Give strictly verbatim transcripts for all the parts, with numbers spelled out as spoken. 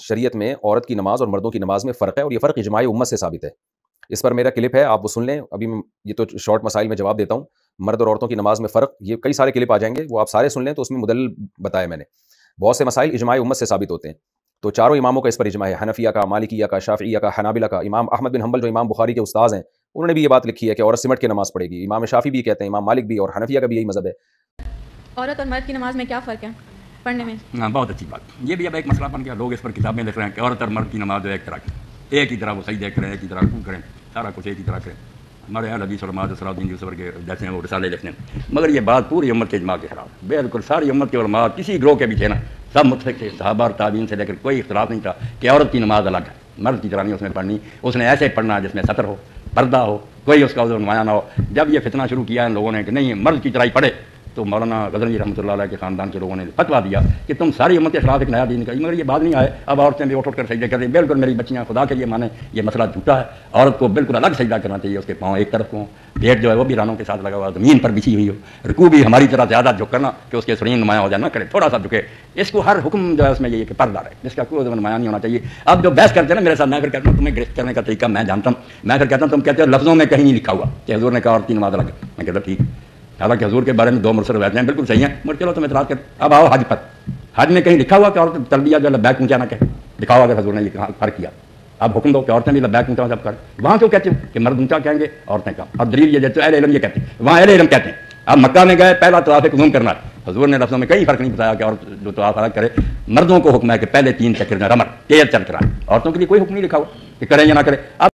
شریعت میں عورت کی نماز اور مردوں کی نماز میں فرق ہے، اور یہ فرق اجماع امت سے ثابت ہے۔ اس پر میرا کلپ ہے، آپ وہ سن لیں۔ ابھی یہ تو شارٹ مسائل میں جواب دیتا ہوں۔ مرد اور عورتوں کی نماز میں فرق، یہ کئی سارے کلپ آ جائیں گے، وہ آپ سارے سن لیں، تو اس میں مدلل بتایا میں نے۔ بہت سے مسائل اجماع امت سے ثابت ہوتے ہیں، تو چاروں اماموں کا اس پر اجماع ہے، حنفیہ کا، مالکیہ کا، شافعیہ کا، حنابلہ کا۔ امام احمد بن حنبل جو امام بخاری کے استاذ ہیں، انہوں نے بھی یہ بات لکھی ہے کہ عورت سمٹ کے نماز پڑھے گی۔ امام شافعی بھی کہتے ہیں، امام مالک بھی، اور حنفیہ کا بھی یہی مذہب ہے۔ عورت اور مرد کی نماز میں کیا فرق ہے پڑھنے میں؟ ہاں، بہت اچھی بات۔ یہ بھی اب ایک مسئلہ بن گیا، لوگ اس پر کتابیں لکھ رہے ہیں کہ عورت اور مرد کی نماز جو ایک طرح کی، ایک ہی طرح وہ سجدے کریں، ایک ہی طرح رکوع کریں، سارا کچھ ایک ہی طرح کریں۔ ہمارے یہاں حدیث علماء صلاح الدین یوسف کے جیسے ہیں وہ رسالے لکھتے ہیں، مگر یہ بات پوری امت کے اجماع کے خلاف ہے۔ بالکل ساری امت کے علماء کسی گروہ کے بھی تھے نا، سب متفق تھے، صحابہ اور تابعین سے لے کر کوئی اختلاف نہیں تھا کہ عورت کی نماز الگ ہے، مرد کی طرح نہیں اس میں پڑھنی، اس نے ایسے پڑھنا جس میں سطر ہو، پردہ ہو، کوئی اس کا عذر نمایاں نہ ہو۔ جب یہ فتنہ شروع کیا ان لوگوں نے کہ نہیں مرد کی طرح ہی پڑھے، تو مولانا غزنوی رحمۃ اللہ علیہ کے خاندان کے لوگوں نے فتویٰ دیا کہ تم ساری امت کے خلاف ایک نیا دین نکالی، مگر یہ بات نہیں آئے۔ اب عورتیں بھی اٹھ اٹھ کر سجدے کر رہی ہیں۔ بالکل میری بچیاں خدا کے لیے مانیں، یہ مسئلہ جھوٹا ہے۔ عورت کو بالکل الگ سجدہ کرنا چاہیے، اس کے پاؤں ایک طرف ہوں، پیٹ جو ہے وہ بھی رانوں کے ساتھ لگا ہوا، زمین پر بچھی ہوئی ہو، رکوع بھی ہماری طرح زیادہ جھک کرنا کہ اس کے سرین نمایاں ہو جائے نہ کرے، تھوڑا سا جھکے۔ اس کو ہر حکم جو ہے اس میں یہ ہے کہ پردہ رہے، اس کا کوئی عذر نمایاں نہیں ہونا چاہیے۔ اب جو بحث کرتے ہیں نا میرے ساتھ، میں پھر کہتا ہوں تمہیں گرفت کرنے کا طریقہ میں جانتا ہوں، میں پھر کہتا ہوں تم کہتے ہو لفظوں میں کہیں نہیں لکھا ہوا کہ حضور نے کہا عورت کی نماز الگ ہے۔ میں کہتا ٹھیک، حالانکہ حضور کے بارے میں دو مرسل روایتیں ہیں، بالکل صحیح ہیں، مگر چلو تم اعتراض کر۔ اب آؤ حج پر، حج میں کہیں لکھا ہوا کہ عورت تلبیہ جو لبیک اونچا نہ کہے، دکھاؤ اگر حضور نے یہ فرق کیا۔ اب حکم دو کہ عورتیں بھی لبیک اونچا سب کر، وہاں کیوں کہتے ہو کہ مرد اونچا کہیں گے عورتیں کم؟ اب دلیل یہ دیتے اہل علم یہ کہتے ہیں، وہاں اہل علم کہتے ہیں۔ اب مکہ میں گئے، پہلا طواف قدوم کرنا ہے، حضور نے لفظوں میں کئی فرق نہیں بتایا کہ عورت جو طواف الگ کرے۔ مردوں کو حکم ہے کہ پہلے تین چکر میں رمر تیز چل کرائیں، عورتوں کے لیے کوئی حکم نہیں لکھا ہوا کہ کریں یا نہ کریں۔ اب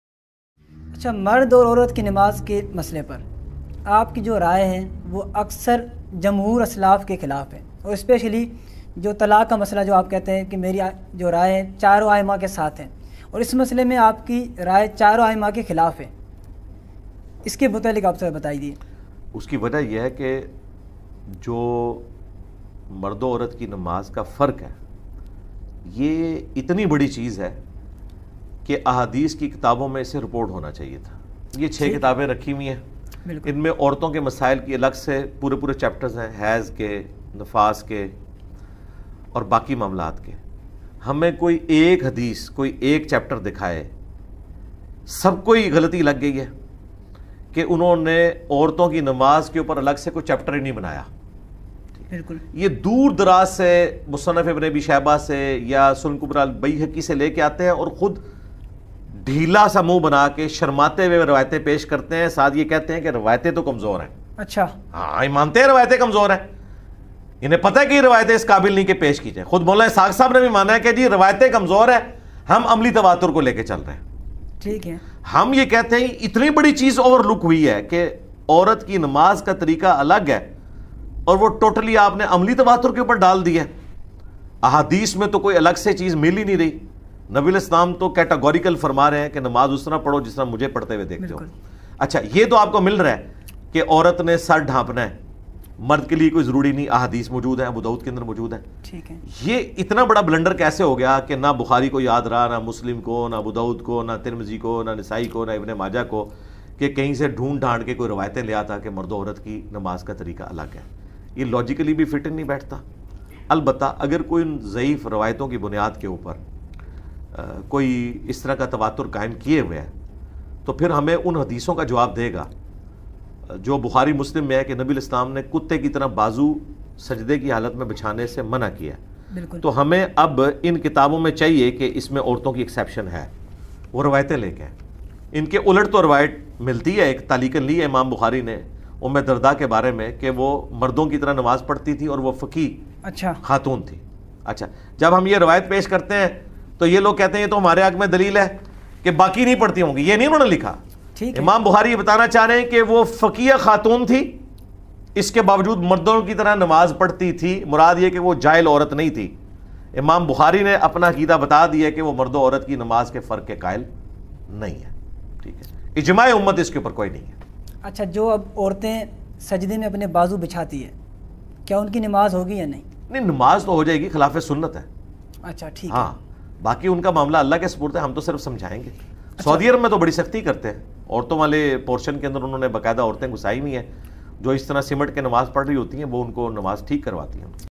اچھا، مرد اور عورت کی نماز کے مسئلے پر آپ کی جو رائے ہے وہ اکثر جمہور اسلاف کے خلاف ہے، اور اسپیشلی جو طلاق کا مسئلہ جو آپ کہتے ہیں کہ میری جو رائے ہے چاروں ائمہ کے ساتھ ہے، اور اس مسئلے میں آپ کی رائے چاروں ائمہ کے خلاف ہے، اس کے متعلق آپ سے بتائیے۔ اس کی وجہ یہ ہے کہ جو مرد و عورت کی نماز کا فرق ہے یہ اتنی بڑی چیز ہے کہ احادیث کی کتابوں میں اسے رپورٹ ہونا چاہیے تھا۔ یہ چھ کتابیں رکھی ہوئی ہیں، ان میں عورتوں کے مسائل کی الگ سے پورے پورے چیپٹرز ہیں، حیض کے، نفاس کے اور باقی معاملات کے۔ ہمیں کوئی ایک حدیث، کوئی ایک چیپٹر دکھائے، سب کو ہی غلطی لگ گئی ہے کہ انہوں نے عورتوں کی نماز کے اوپر الگ سے کوئی چیپٹر ہی نہیں بنایا۔ بالکل یہ دور دراز سے مصنف ابن ابی شیبہ سے یا سنن کبریٰ البیہقی سے لے کے آتے ہیں، اور خود ڈھیلا سا منہ بنا کے شرماتے ہوئے روایتیں پیش کرتے ہیں، ساتھ یہ کہتے ہیں کہ روایتیں تو کمزور ہیں۔ اچھا، ہاں، یہ مانتے ہیں روایتیں کمزور ہیں، انہیں پتہ ہے کہ یہ روایتیں اس قابل نہیں کہ پیش کی جائیں۔ خود مولانا اسحاق صاحب نے بھی مانا ہے کہ جی روایتیں کمزور ہیں، ہم عملی تواتر کو لے کے چل رہے ہیں۔ ٹھیک ہے، ہم یہ کہتے ہیں اتنی بڑی چیز اوور لک ہوئی ہے کہ عورت کی نماز کا طریقہ الگ ہے، اور وہ ٹوٹلی آپ نے عملی تواتر کے اوپر ڈال دیا ہے۔ احادیث میں تو کوئی الگ سے چیز مل ہی نہیں رہی۔ نبی الاسلام تو کیٹاگوریکل فرما رہے ہیں کہ نماز اس طرح پڑھو جس طرح مجھے پڑھتے ہوئے دیکھتے ہو۔ اچھا، یہ تو آپ کو مل رہا ہے کہ عورت نے سر ڈھانپنا ہے، مرد کے لیے کوئی ضروری نہیں، احادیث موجود ہیں، ابو داؤد کے اندر موجود ہیں۔ ٹھیک ہے، یہ اتنا بڑا بلنڈر کیسے ہو گیا کہ نہ بخاری کو یاد رہا، نہ مسلم کو، نہ ابو داؤد کو، نہ ترمذی کو، نہ نسائی کو، نہ ابن ماجہ کو، کہ کہیں سے ڈھونڈ ڈھانڈ کے کوئی روایتیں لے آتا کہ مرد و عورت کی نماز کا طریقہ الگ ہے۔ یہ لاجیکلی بھی فٹ نہیں بیٹھتا۔ البتہ اگر کوئی ضعیف روایتوں کی بنیاد کے اوپر کوئی اس طرح کا تواتر قائم کیے ہوئے ہے تو پھر ہمیں ان حدیثوں کا جواب دے گا جو بخاری مسلم میں ہے کہ نبی الاسلام نے کتے کی طرح بازو سجدے کی حالت میں بچھانے سے منع کیا ہے۔ تو ہمیں اب ان کتابوں میں چاہیے کہ اس میں عورتوں کی ایکسیپشن ہے، وہ روایتیں لے کے ہیں۔ ان کے الٹ تو روایت ملتی ہے، ایک تعلیقاً لی ہے امام بخاری نے ام درداء کے بارے میں کہ وہ مردوں کی طرح نماز پڑھتی تھی اور وہ فقیہ اچھا خاتون تھی۔ اچھا، جب ہم یہ روایت پیش کرتے ہیں تو یہ لوگ کہتے ہیں یہ تو ہمارے حق میں دلیل ہے کہ باقی نہیں پڑھتی ہوں گی، یہ نہیں انہوں نے لکھا۔ امام بخاری یہ بتانا چاہ رہے ہیں کہ وہ فقیہ خاتون تھی، اس کے باوجود مردوں کی طرح نماز پڑھتی تھی، مراد یہ کہ وہ جاہل عورت نہیں تھی۔ امام بخاری نے اپنا عقیدہ بتا دیا کہ وہ مرد و عورت کی نماز کے فرق کے قائل نہیں ہے۔ ٹھیک ہے، اجماع امت اس کے اوپر کوئی نہیں ہے۔ اچھا، جو اب عورتیں سجدے میں اپنے بازو بچھاتی ہے، کیا ان کی نماز ہوگی یا نہیں؟ نہیں، نماز تو ہو جائے گی، خلاف سنت ہے۔ اچھا ٹھیک ہے، ہاں، باقی ان کا معاملہ اللہ کے سپرد ہے، ہم تو صرف سمجھائیں گے۔ سعودی عرب میں تو بڑی سختی کرتے ہیں، عورتوں والے پورشن کے اندر انہوں نے باقاعدہ عورتیں گھسائی ہوئی ہیں جو اس طرح سمٹ کے نماز پڑھ رہی ہوتی ہیں، وہ ان کو نماز ٹھیک کرواتی ہیں۔